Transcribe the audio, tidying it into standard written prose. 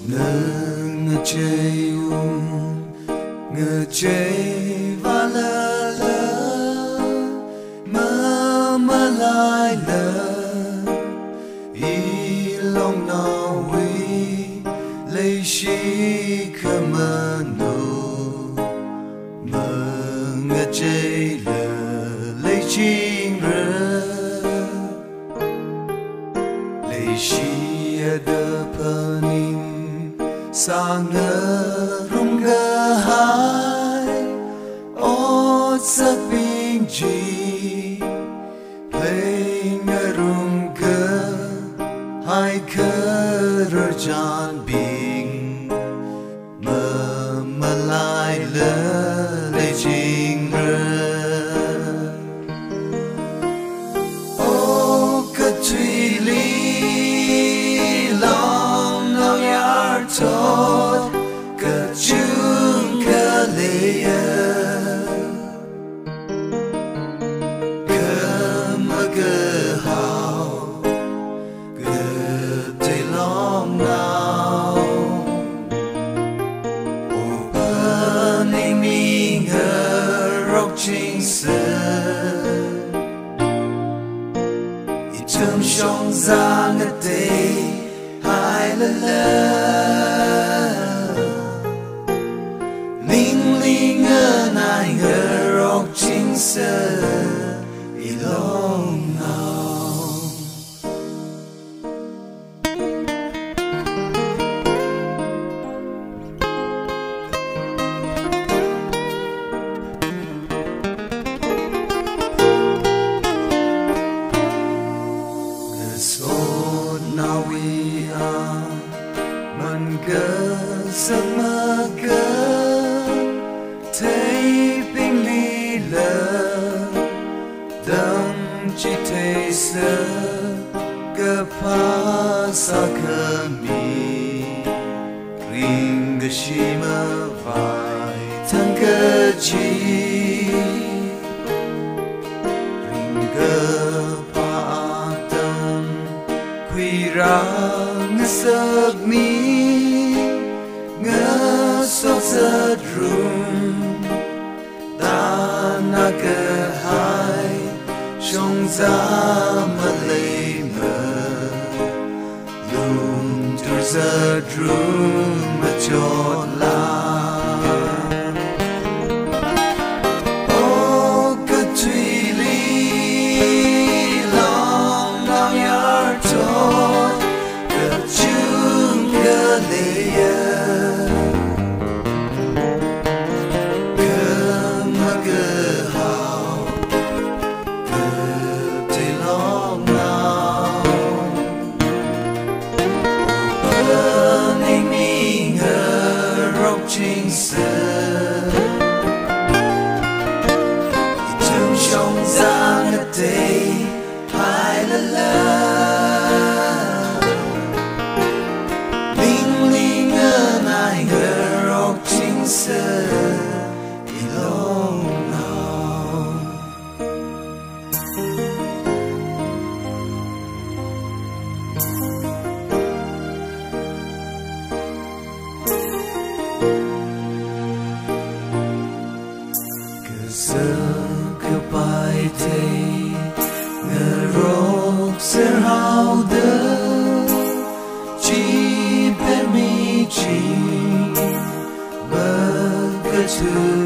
ngơ ngơ chơi ngơ chơi và lơ lơ mơ mơ lại lơ y lòng nào huy lấy chi cơ mơ nô mơ ngơ chơi lơ lấy chi rơ lấy chi đơ panim sa ngơ rung ngơ hai ô sa ping chi play ngơ rung ngơ hai cơ rơ chan bing mơ mơ lại lơ lấy ching rơ ô cơ truy lý lòng nào yar tốt cơ chung cơ lê cơ mơ cơ hào cơ tây lòng nào ô bơ nay mi ngờ rốc chính sơn ít châm trong ra ngất tê hai lơ linh linh ngơ nai ngơ rốc chính sơn ít lòng nào sốt nào vi à mình cơ giấc mơ cơ thấy bình ly lờ đâm chỉ thấy sơ cơ phá xa cơ mi ring cơ chi mơ vài thằng cơ chi ring cơ phá tâm quy ra ngơ giấc mi ngơ sốt giật rung ta na cơ hai trong ra mà lấy mơ lùm tur giật rung mà chót la ô cơ truy lý lòng nào yar tốt cơ chung cơ lê chính sơn trong trong ra ngất tê hai lơ lơ linh linh ngơ nai ngơ rốc chính sơn ít lòng nào sơ cơ bài thê ngơ rốc ser hao đơ chi pe mi chi bơ cơ tu